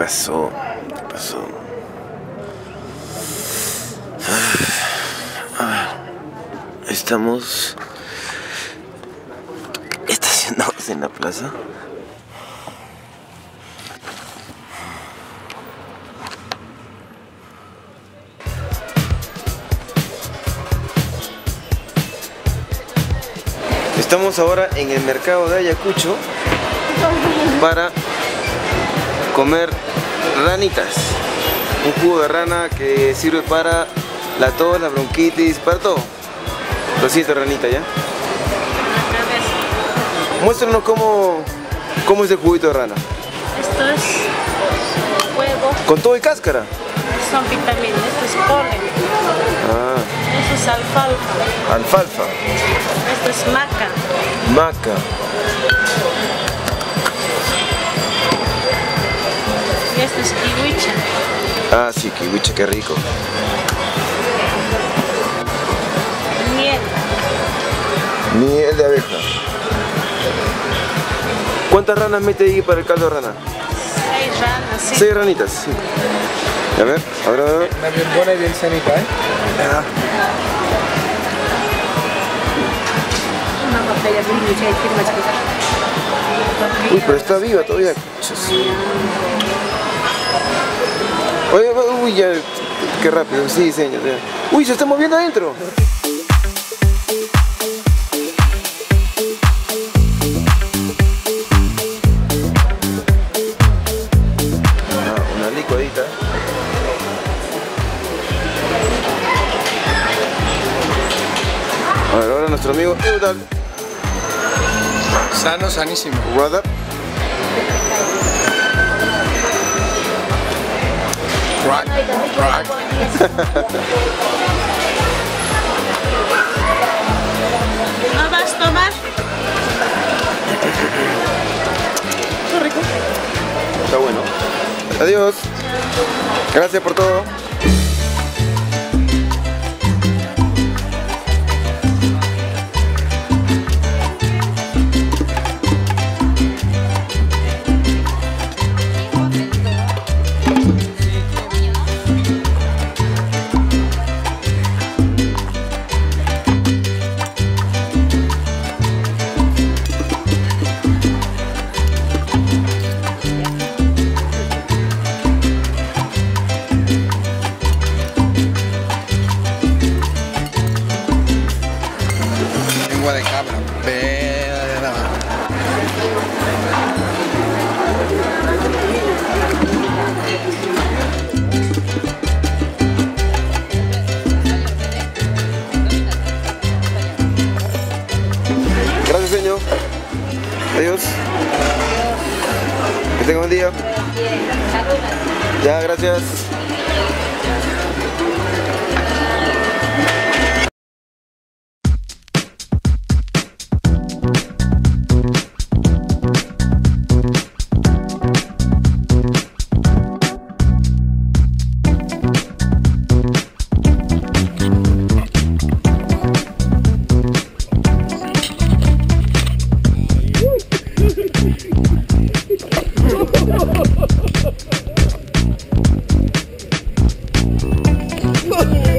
pasó? ¿Qué pasó? Estamos estacionados en la plaza. Estamos ahora en el mercado de Ayacucho para comer ranitas. Un jugo de rana que sirve para la tos, la bronquitis, para todo. Lo siento, ranita, ¿ya? Muéstranos cómo es el juguito de rana. Esto es huevo. ¿Con todo y cáscara? Son vitaminas. Esto es polen. Ah. Esto es alfalfa. Alfalfa. Esto es maca. Maca. Y esto es kiwicha. Ah, sí, kiwicha, qué rico. Miel. Miel de abeja. ¿Cuántas ranas mete ahí para el caldo de rana? 6 ranas, sí. 6 ranitas, sí. A ver, a ver. Una bien buena y bien sanita, ¿eh? Ah. Uy, pero está viva todavía. Oye, uy, ya, qué rápido, sí, señor. Ya. Uy, se está moviendo adentro. Una licuadita. A ver, ahora nuestro amigo Eudal. Sano, sanísimo. What up? Crack, crack. ¿No vas a tomar? Está rico. Está bueno. Adiós. Gracias por todo. Lengua de cabra. Verga. Gracias, señor. Adiós. Que tenga un buen día. Ya, gracias. Oh,